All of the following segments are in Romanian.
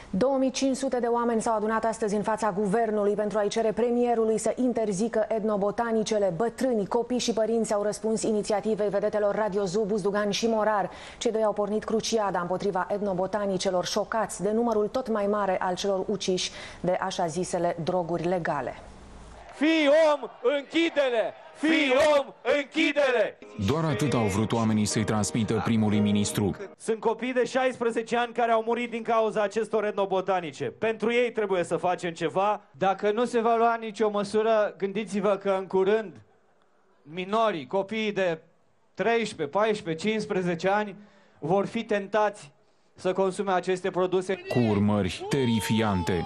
2500 de oameni s-au adunat astăzi în fața guvernului pentru a-i cere premierului să interzică etnobotanicele. Bătrâni, copii și părinți au răspuns inițiativei vedetelor Radio Zoo, Buzdugan și Morar. Cei doi au pornit cruciada împotriva etnobotanicelor, șocați de numărul tot mai mare al celor uciși de așa zisele droguri legale. Fii om, închide-le! Fii om, închide-le! Doar atât au vrut oamenii să-i transmită primului ministru. Sunt copii de 16 ani care au murit din cauza acestor etnobotanice. Pentru ei trebuie să facem ceva. Dacă nu se va lua nicio măsură, gândiți-vă că în curând minorii, copiii de 13, 14, 15 ani vor fi tentați să consume aceste produse. Cu urmări terifiante.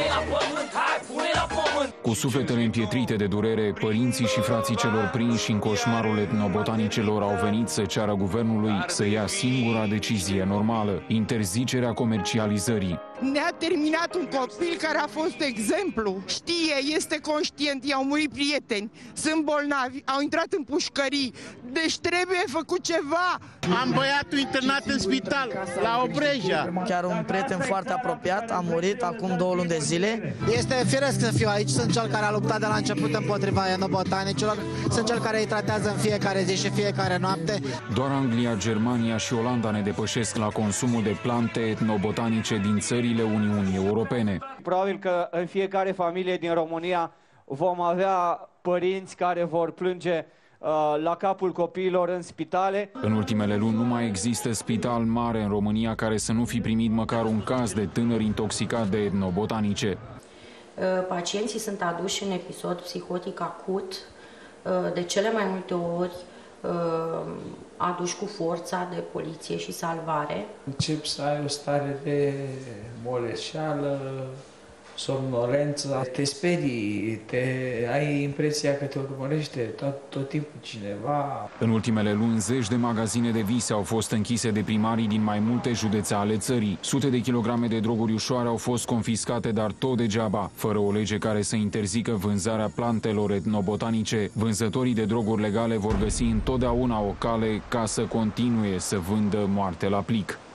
Cu sufletele împietrite de durere, părinții și frații celor prinși în coșmarul etnobotanicelor au venit să ceară guvernului să ia singura decizie normală, interzicerea comercializării. Ne-a terminat un copil care a fost exemplu. Știe, este conștient, i-au murit prieteni, sunt bolnavi, au intrat în pușcării. Deci trebuie făcut ceva. Am băiatul internat în spital, la Obreja. Chiar un prieten foarte apropiat a murit acum 2 luni de zile. Este firesc să fiu aici, sunt cel care a luptat de la început împotriva etnobotanicilor, sunt cel care îi tratează în fiecare zi și fiecare noapte. Doar Anglia, Germania și Olanda ne depășesc la consumul de plante etnobotanice din țările Uniunii Europene. Probabil că în fiecare familie din România vom avea părinți care vor plânge la capul copiilor în spitale. În ultimele luni nu mai există spital mare în România care să nu fi primit măcar un caz de tânăr intoxicat de etnobotanice. Pacienții sunt aduși în episod psihotic acut, de cele mai multe ori aduși cu forța de poliție și salvare. Începi să ai o stare de moleșeală, somnolență, te sperii, ai impresia că te urmărește tot timpul cineva. În ultimele luni, zeci de magazine de vise au fost închise de primarii din mai multe județe ale țării. Sute de kilograme de droguri ușoare au fost confiscate, dar tot degeaba. Fără o lege care să interzică vânzarea plantelor etnobotanice, vânzătorii de droguri legale vor găsi întotdeauna o cale ca să continue să vândă moarte la plic.